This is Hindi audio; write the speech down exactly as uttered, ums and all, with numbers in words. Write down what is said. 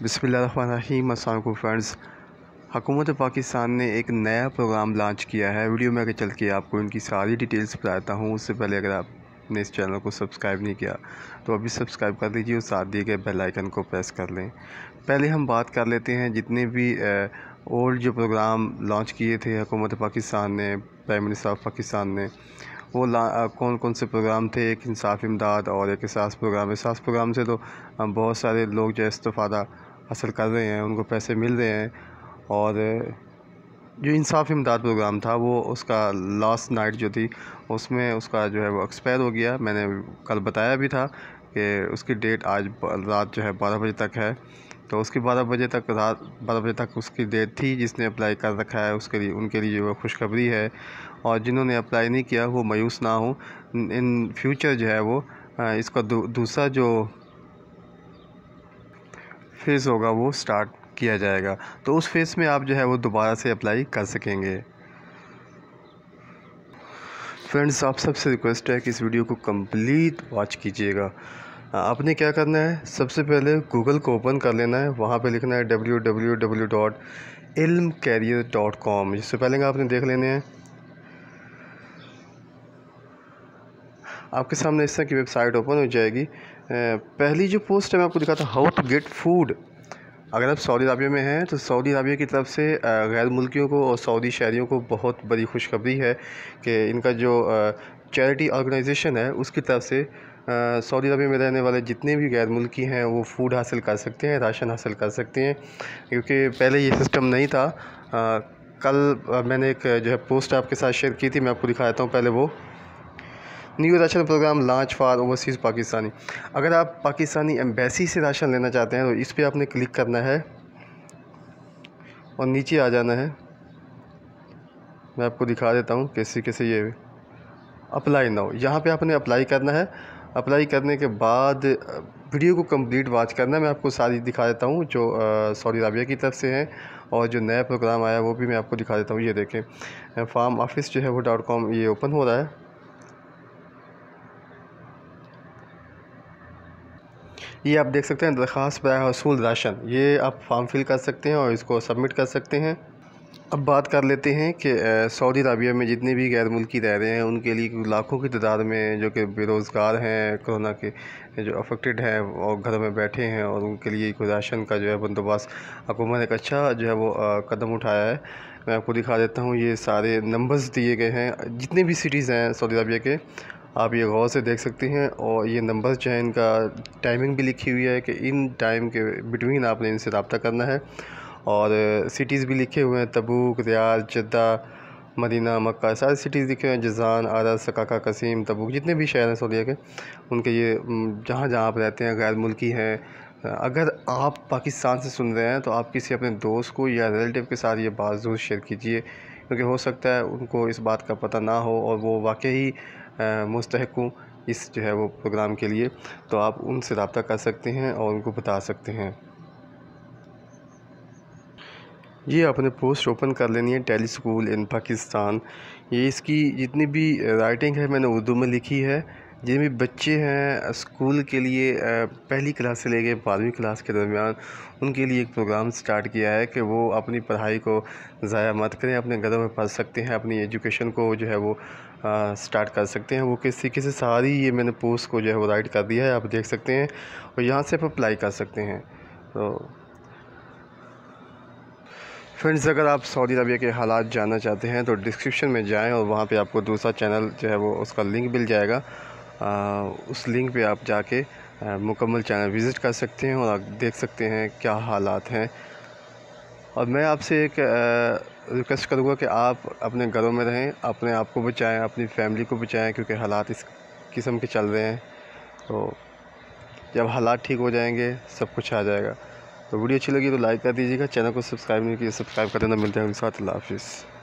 बिस्मिल्लाहिर्रहमानिर्रहीम। अस्सलाम वालेकुम फ्रेंड्स। हुकूमत पाकिस्तान ने एक नया प्रोग्राम लॉन्च किया है। वीडियो में आगे चल के आपको इनकी सारी डिटेल्स बताता हूँ। उससे पहले अगर आपने इस चैनल को सब्सक्राइब नहीं किया तो अभी सब्सक्राइब कर लीजिए और साथ दिए गए बेल आइकन को प्रेस कर लें। पहले हम बात कर लेते हैं जितने भी ओल्ड जो प्रोग्राम लॉन्च किए थे हुकूमत पाकिस्तान ने, प्राइम मिनिस्टर ऑफ पाकिस्तान ने, वो ला, कौन कौन से प्रोग्राम थे। एक इंसाफ इमदाद और एक एहसास प्रोग्राम। एहसास प्रोग्राम से तो बहुत सारे लोग जो इस्तेफ़ादा हासिल कर रहे हैं, उनको पैसे मिल रहे हैं। और जो इंसाफ इमदाद प्रोग्राम था वो उसका लास्ट नाइट जो थी उसमें उसका जो है वो एक्सपायर हो गया। मैंने कल बताया भी था कि उसकी डेट आज रात जो है बारह बजे तक है। तो उसकी बारह बजे तक रात बारह बजे तक उसकी डेट थी। जिसने अप्लाई कर रखा है उसके लिए उनके लिए वो खुशखबरी है। और जिन्होंने अप्लाई नहीं किया वो मायूस ना हो। इन फ्यूचर जो है वो इसका दू, दूसरा जो फेज़ होगा वो स्टार्ट किया जाएगा। तो उस फेज़ में आप जो है वो दोबारा से अप्लाई कर सकेंगे। फ्रेंड्स, आप सबसे रिक्वेस्ट है कि इस वीडियो को कंप्लीट वॉच कीजिएगा। आपने क्या करना है, सबसे पहले गूगल को ओपन कर लेना है। वहाँ पे लिखना है W W W dot Ilm career dot com. इससे पहले आपने देख लेने हैं। आपके सामने इस तरह की वेबसाइट ओपन हो जाएगी। पहली जो पोस्ट है मैं आपको दिखाता हूँ, हाउ टू गेट फूड। अगर आप सऊदी अरबिया में हैं तो सऊदी अरबिया की तरफ से गैर मुल्कियों को और सऊदी शहरियों को बहुत बड़ी खुशखबरी है कि इनका जो चैरिटी ऑर्गेनाइजेशन है उसकी तरफ से सऊदी अरबिया में रहने वाले जितने भी गैर मुल्की हैं वो फूड हासिल कर सकते हैं, राशन हासिल कर सकते हैं। क्योंकि पहले ये सिस्टम नहीं था। आ, कल मैंने एक जो है पोस्ट आपके साथ शेयर की थी, मैं आपको दिखा देता हूँ पहले वो। New ration program launch for overseas Pakistani. अगर आप पाकिस्तानी एम्बेसी से राशन लेना चाहते हैं तो इस पर आपने क्लिक करना है और नीचे आ जाना है। मैं आपको दिखा देता हूँ कैसे कैसे ये अप्लाई नाउ, यहाँ पे आपने अप्लाई करना है। अप्लाई करने के बाद वीडियो को कंप्लीट वॉच करना है। मैं आपको सारी दिखा देता हूँ जो सऊदी अरबिया की तरफ से हैं और जो नया प्रोग्राम आया वो भी मैं आपको दिखा देता हूँ। ये देखें, फार्म ऑफिस जो है वो डॉट कॉम ये ओपन हो रहा है। ये आप देख सकते हैं दरख्वास्त बराए हसूल राशन, ये आप फॉर्म फिल कर सकते हैं और इसको सबमिट कर सकते हैं। अब बात कर लेते हैं कि सऊदी अरबिया में जितने भी गैर मुल्की रह रहे हैं उनके लिए लाखों की तादाद में जो कि बेरोज़गार हैं, कोरोना के जो अफेक्टेड हैं और घर में बैठे हैं, और उनके लिए कोई राशन का जो है बंदोबस्त हुकूमत ने एक अच्छा जो है वो कदम उठाया है। मैं आपको दिखा देता हूँ, ये सारे नंबर्स दिए गए हैं जितने भी सिटीज़ हैं सऊदी अरबिया के, आप ये गौर से देख सकते हैं। और ये नंबर्स जो है इनका टाइमिंग भी लिखी हुई है कि इन टाइम के बिटवीन आपने इनसे रब्ता करना है। और सिटीज़ भी लिखे हुए हैं, Tabuk, Riyadh, Jeddah, Medina, Mecca, सारे सिटीज़ लिखे हुए हैं। जज़ान, आरस, सकाका, कसीम, तबूक, जितने भी शहर हैं सऊदीया के, उनके ये जहाँ जहाँ आप रहते हैं गैर मुल्की हैं। अगर आप पाकिस्तान से सुन रहे हैं तो आप किसी अपने दोस्त को या रिलेटिव के साथ ये बात ज़रूर शेयर कीजिए, क्योंकि हो सकता है उनको इस बात का पता ना हो और वो वाकई मुस्तहिक हूँ इस जो है वो प्रोग्राम के लिए। तो आप उनसे रब्ता कर सकते हैं और उनको बता सकते हैं। ये आपने पोस्ट ओपन कर लेनी है, टेली स्कूल इन पाकिस्तान। ये इसकी जितनी भी राइटिंग है मैंने उर्दू में लिखी है। जितने भी बच्चे हैं स्कूल के लिए पहली क्लास से लेके बारहवीं क्लास के दरमियान, उनके लिए एक प्रोग्राम स्टार्ट किया है कि वो अपनी पढ़ाई को ज़ाया मत करें, अपने घरों में पढ़ सकते हैं, अपनी एजुकेशन को जो है वो स्टार्ट कर सकते हैं। वो किस तरीके से सारी ये मैंने पोस्ट को जो है वो राइट कर दिया है, आप देख सकते हैं। और यहाँ से आप अप्लाई कर सकते हैं। तो फ्रेंड्स, अगर आप सऊदी अरबिया के हालात जानना चाहते हैं तो डिस्क्रिप्शन में जाएं और वहाँ पे आपको दूसरा चैनल जो है वो उसका लिंक मिल जाएगा। आ, उस लिंक पे आप जाके मुकम्मल चैनल विज़िट कर सकते हैं और आप देख सकते हैं क्या हालात हैं। और मैं आपसे एक रिक्वेस्ट करूँगा कि आप अपने घरों में रहें, अपने आप को बचाएँ, अपनी फैमिली को बचाएँ, क्योंकि हालात इस किस्म के चल रहे हैं। तो जब हालात ठीक हो जाएंगे सब कुछ आ जाएगा। तो वीडियो अच्छी लगी तो लाइक कर दीजिएगा, चैनल को सब्सक्राइब नहीं किया सब्सक्राइब कर देना। मिलते हैं उनके साथ। अल्लाह हाफिज़।